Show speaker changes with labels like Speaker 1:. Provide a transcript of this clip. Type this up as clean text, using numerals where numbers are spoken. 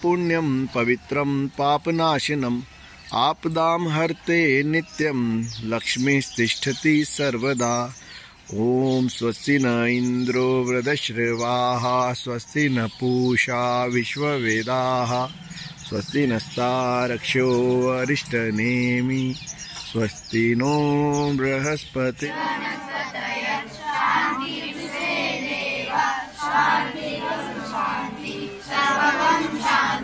Speaker 1: पुण्यं पवित्रं पापनाशनम् आपदां हर्ते नित्यं लक्ष्मीस्तिष्ठति सर्वदा। ओम स्वस्ति न इंद्रो वृद्धश्रवाः स्वस्ति न पूषा विश्ववेदाः स्वस्ति नस्तारक्षो अरिष्टनेमि स्वस्ति नो बृहस्पति। शांति